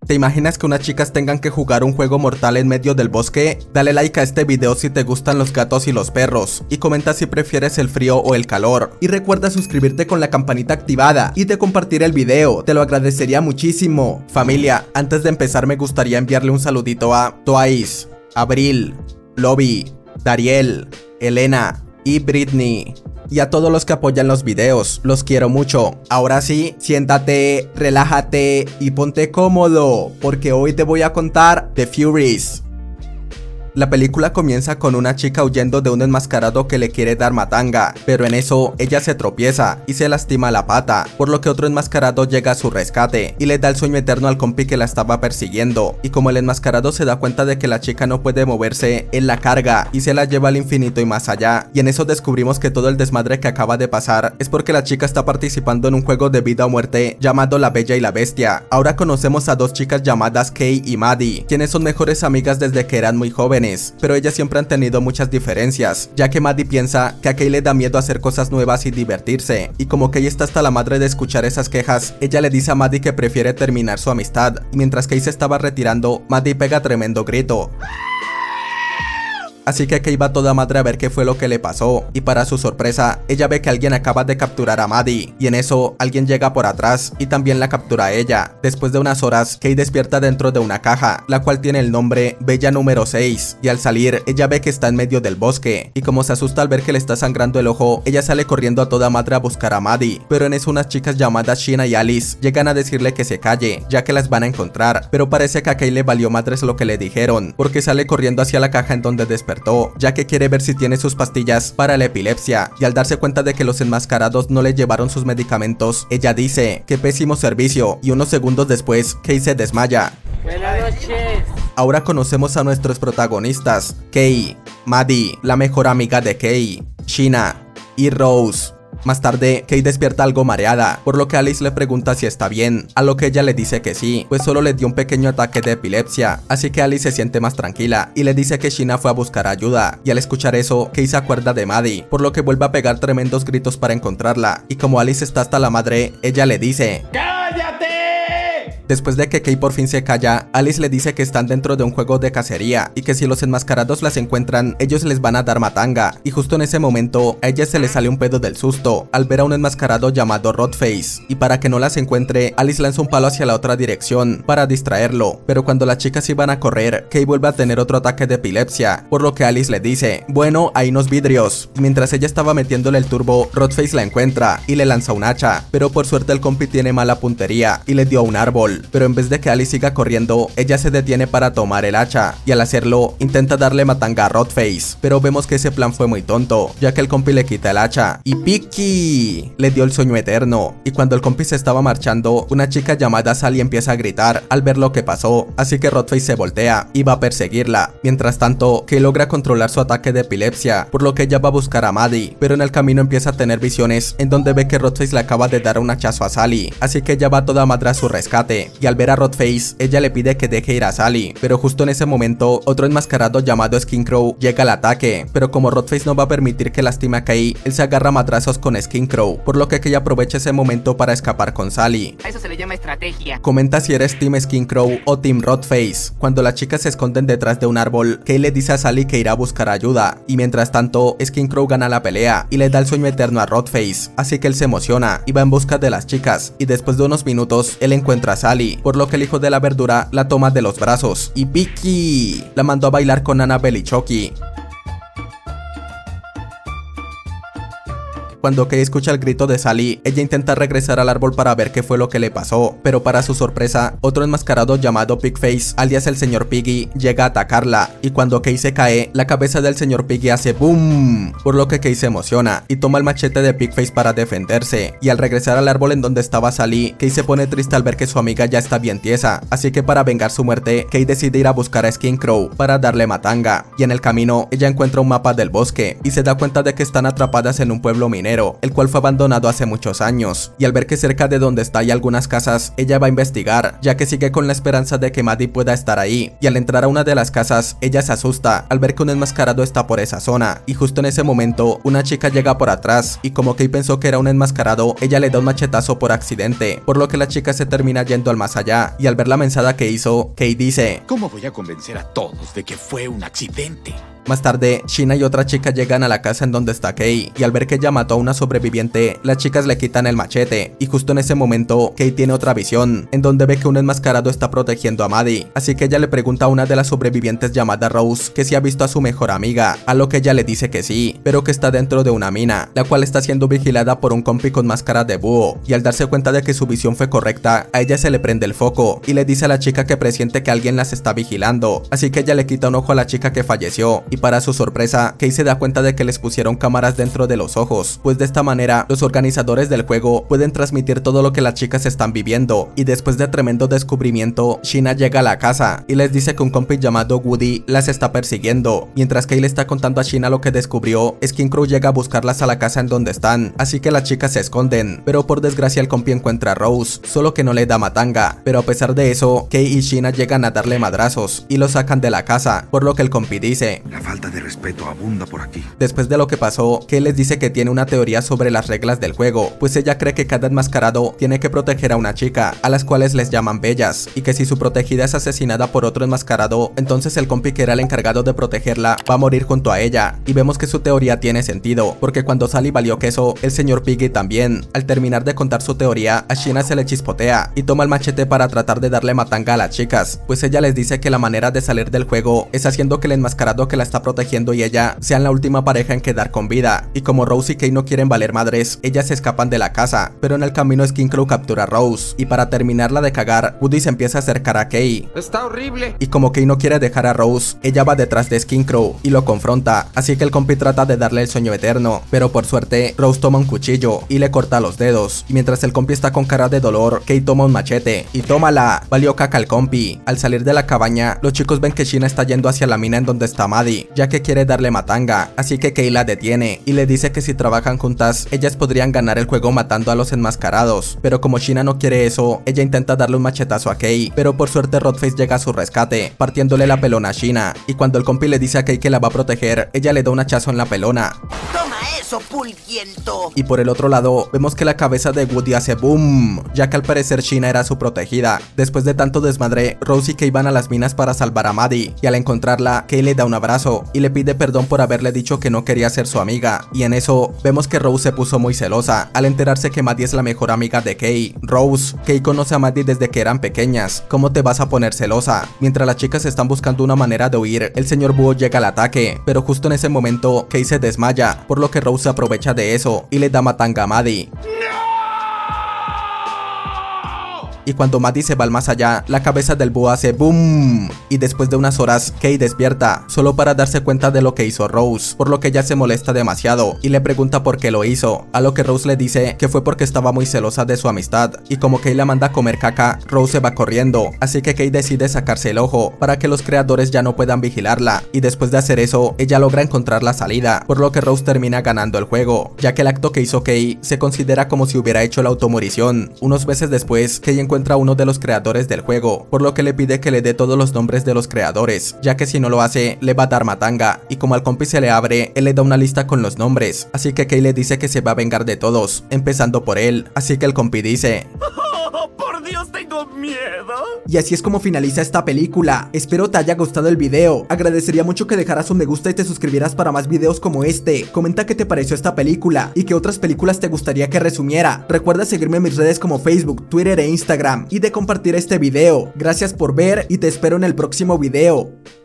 ¿Te imaginas que unas chicas tengan que jugar un juego mortal en medio del bosque? Dale like a este video si te gustan los gatos y los perros, y comenta si prefieres el frío o el calor. Y recuerda suscribirte con la campanita activada y de compartir el video, te lo agradecería muchísimo. Familia, antes de empezar me gustaría enviarle un saludito a Twice, Abril, Lobby, Dariel, Elena y Britney. Y a todos los que apoyan los videos, los quiero mucho. Ahora sí, siéntate, relájate y ponte cómodo, porque hoy te voy a contar The Furies. La película comienza con una chica huyendo de un enmascarado que le quiere dar matanga, pero en eso ella se tropieza y se lastima la pata, por lo que otro enmascarado llega a su rescate y le da el sueño eterno al compi que la estaba persiguiendo, y como el enmascarado se da cuenta de que la chica no puede moverse, él la carga y se la lleva al infinito y más allá, y en eso descubrimos que todo el desmadre que acaba de pasar es porque la chica está participando en un juego de vida o muerte llamado La Bella y la Bestia. Ahora conocemos a dos chicas llamadas Kay y Maddie, quienes son mejores amigas desde que eran muy jóvenes, pero ellas siempre han tenido muchas diferencias, ya que Maddie piensa que a Kay le da miedo hacer cosas nuevas y divertirse, y como Kay está hasta la madre de escuchar esas quejas, ella le dice a Maddie que prefiere terminar su amistad, y mientras Kay se estaba retirando, Maddie pega tremendo grito. Así que Kay va toda madre a ver qué fue lo que le pasó, y para su sorpresa, ella ve que alguien acaba de capturar a Maddie, y en eso, alguien llega por atrás y también la captura a ella. Después de unas horas, Kay despierta dentro de una caja, la cual tiene el nombre Bella número 6, y al salir, ella ve que está en medio del bosque, y como se asusta al ver que le está sangrando el ojo, ella sale corriendo a toda madre a buscar a Maddie, pero en eso unas chicas llamadas Sheena y Alice llegan a decirle que se calle, ya que las van a encontrar, pero parece que a Kay le valió madres lo que le dijeron, porque sale corriendo hacia la caja en donde despertó, ya que quiere ver si tiene sus pastillas para la epilepsia, y al darse cuenta de que los enmascarados no le llevaron sus medicamentos, ella dice que pésimo servicio, y unos segundos después, Kay se desmaya. Buenas noches. Ahora conocemos a nuestros protagonistas, Kay, Maddie, la mejor amiga de Kay, Sheena y Rose. Más tarde, Kay despierta algo mareada, por lo que Alice le pregunta si está bien, a lo que ella le dice que sí, pues solo le dio un pequeño ataque de epilepsia, así que Alice se siente más tranquila y le dice que Sheena fue a buscar ayuda, y al escuchar eso, Kay se acuerda de Maddie, por lo que vuelve a pegar tremendos gritos para encontrarla, y como Alice está hasta la madre, ella le dice ¡cállate! Después de que Kay por fin se calla, Alice le dice que están dentro de un juego de cacería y que si los enmascarados las encuentran, ellos les van a dar matanga, y justo en ese momento, a ella se le sale un pedo del susto al ver a un enmascarado llamado Rodface, y para que no las encuentre, Alice lanza un palo hacia la otra dirección para distraerlo, pero cuando las chicas iban a correr, Kay vuelve a tener otro ataque de epilepsia, por lo que Alice le dice, bueno, hay unos vidrios, y mientras ella estaba metiéndole el turbo, Rodface la encuentra y le lanza un hacha, pero por suerte el compi tiene mala puntería y le dio a un árbol, pero en vez de que Alice siga corriendo, ella se detiene para tomar el hacha, y al hacerlo, intenta darle matanga a Rodface, pero vemos que ese plan fue muy tonto, ya que el compi le quita el hacha, y Piki le dio el sueño eterno, y cuando el compi se estaba marchando, una chica llamada Sally empieza a gritar al ver lo que pasó, así que Rodface se voltea y va a perseguirla. Mientras tanto, Kay logra controlar su ataque de epilepsia, por lo que ella va a buscar a Maddie, pero en el camino empieza a tener visiones en donde ve que Rodface le acaba de dar un hachazo a Sally, así que ella va toda madre a su rescate, y al ver a Rodface, ella le pide que deje ir a Sally, pero justo en ese momento, otro enmascarado llamado Skincrow llega al ataque, pero como Rodface no va a permitir que lastime a Kay, él se agarra a madrazos con Skincrow, por lo que Kay aprovecha ese momento para escapar con Sally. A eso se le llama estrategia. Comenta si eres Team Skincrow o Team Rodface. Cuando las chicas se esconden detrás de un árbol, Kay le dice a Sally que irá a buscar ayuda, y mientras tanto, Skincrow gana la pelea y le da el sueño eterno a Rodface, así que él se emociona y va en busca de las chicas, y después de unos minutos, él encuentra a Sally, por lo que el hijo de la verdura la toma de los brazos, y Piki la mandó a bailar con Annabelle y Chucky. Cuando Kay escucha el grito de Sally, ella intenta regresar al árbol para ver qué fue lo que le pasó, pero para su sorpresa, otro enmascarado llamado Pigface, alias el señor Piggy, llega a atacarla, y cuando Kay se cae, la cabeza del señor Piggy hace boom, por lo que Kay se emociona, y toma el machete de Pigface para defenderse, y al regresar al árbol en donde estaba Sally, Kay se pone triste al ver que su amiga ya está bien tiesa, así que para vengar su muerte, Kay decide ir a buscar a Skincrow para darle matanga, y en el camino, ella encuentra un mapa del bosque, y se da cuenta de que están atrapadas en un pueblo minero, minero, el cual fue abandonado hace muchos años, y al ver que cerca de donde está hay algunas casas, ella va a investigar, ya que sigue con la esperanza de que Maddie pueda estar ahí, y al entrar a una de las casas, ella se asusta al ver que un enmascarado está por esa zona, y justo en ese momento, una chica llega por atrás, y como Kei pensó que era un enmascarado, ella le da un machetazo por accidente, por lo que la chica se termina yendo al más allá, y al ver la mensada que hizo, Kei dice: ¿Cómo voy a convencer a todos de que fue un accidente? Más tarde, Sheena y otra chica llegan a la casa en donde está Kei, y al ver que ella mató a una sobreviviente, las chicas le quitan el machete, y justo en ese momento, Kei tiene otra visión, en donde ve que un enmascarado está protegiendo a Maddie, así que ella le pregunta a una de las sobrevivientes llamada Rose que si ha visto a su mejor amiga, a lo que ella le dice que sí, pero que está dentro de una mina, la cual está siendo vigilada por un compi con máscara de búho, y al darse cuenta de que su visión fue correcta, a ella se le prende el foco, y le dice a la chica que presiente que alguien las está vigilando, así que ella le quita un ojo a la chica que falleció, y para su sorpresa, Kei se da cuenta de que les pusieron cámaras dentro de los ojos, pues de esta manera, los organizadores del juego pueden transmitir todo lo que las chicas están viviendo, y después de tremendo descubrimiento, Sheena llega a la casa, y les dice que un compi llamado Woody las está persiguiendo, mientras Kei le está contando a Sheena lo que descubrió, Skin Crew llega a buscarlas a la casa en donde están, así que las chicas se esconden, pero por desgracia el compi encuentra a Rose, solo que no le da matanga, pero a pesar de eso, Kei y Sheena llegan a darle madrazos, y lo sacan de la casa, por lo que el compi dice: La falta de respeto abunda por aquí. Después de lo que pasó, Kei les dice que tiene una teoría sobre las reglas del juego, pues ella cree que cada enmascarado tiene que proteger a una chica, a las cuales les llaman bellas, y que si su protegida es asesinada por otro enmascarado, entonces el compi que era el encargado de protegerla va a morir junto a ella, y vemos que su teoría tiene sentido, porque cuando Sally valió queso, el señor Piggy también. Al terminar de contar su teoría, a Sheena se le chispotea, y toma el machete para tratar de darle matanga a las chicas, pues ella les dice que la manera de salir del juego es haciendo que el enmascarado que la está protegiendo y ella sean la última pareja en quedar con vida, y como Rose y Kei no quieren valer madres, ellas se escapan de la casa, pero en el camino Skin Crew captura a Rose, y para terminarla de cagar, Woody se empieza a acercar a Kei. Está horrible. Y como Kei no quiere dejar a Rose, ella va detrás de Skin Crew y lo confronta, así que el compi trata de darle el sueño eterno, pero por suerte, Rose toma un cuchillo y le corta los dedos, y mientras el compi está con cara de dolor, Kei toma un machete, y tómala, valió caca al compi. Al salir de la cabaña, los chicos ven que Sheena está yendo hacia la mina en donde está Maddie, ya que quiere darle matanga, así que Kei la detiene y le dice que si trabajan juntas, ellas podrían ganar el juego matando a los enmascarados, pero como Sheena no quiere eso, ella intenta darle un machetazo a Kei, pero por suerte Rodface llega a su rescate, partiéndole la pelona a Sheena, y cuando el compi le dice a Kei que la va a proteger, ella le da un hachazo en la pelona. ¡Toma eso, pulviento! Y por el otro lado, vemos que la cabeza de Woody hace boom, ya que al parecer Sheena era su protegida. Después de tanto desmadre, Rose y Kei van a las minas para salvar a Maddie, y al encontrarla, Kei le da un abrazo y le pide perdón por haberle dicho que no quería ser su amiga, y en eso, vemos que Rose se puso muy celosa, al enterarse que Maddie es la mejor amiga de Kei. Rose, Kei conoce a Maddie desde que eran pequeñas, ¿cómo te vas a poner celosa? Mientras las chicas están buscando una manera de huir, el señor Búho llega al ataque, pero justo en ese momento, Kei se desmaya, por lo que Rose se aprovecha de eso, y le da matanga a Maddie. Y cuando Maddie se va al más allá, la cabeza del búho hace boom, y después de unas horas, Kei despierta, solo para darse cuenta de lo que hizo Rose, por lo que ella se molesta demasiado, y le pregunta por qué lo hizo, a lo que Rose le dice que fue porque estaba muy celosa de su amistad, y como Kei la manda a comer caca, Rose se va corriendo, así que Kei decide sacarse el ojo, para que los creadores ya no puedan vigilarla, y después de hacer eso, ella logra encontrar la salida, por lo que Rose termina ganando el juego, ya que el acto que hizo Kei se considera como si hubiera hecho la automorición. Unos meses después, Kei encuentra a uno de los creadores del juego, por lo que le pide que le dé todos los nombres de los creadores, ya que si no lo hace, le va a dar matanga, y como al compi se le abre, él le da una lista con los nombres, así que Kei le dice que se va a vengar de todos, empezando por él, así que el compi dice: ¡Oh, por Dios, tengo miedo! Y así es como finaliza esta película. Espero te haya gustado el video. Agradecería mucho que dejaras un me gusta y te suscribieras para más videos como este. Comenta qué te pareció esta película y qué otras películas te gustaría que resumiera. Recuerda seguirme en mis redes como Facebook, Twitter e Instagram y de compartir este video. Gracias por ver y te espero en el próximo video.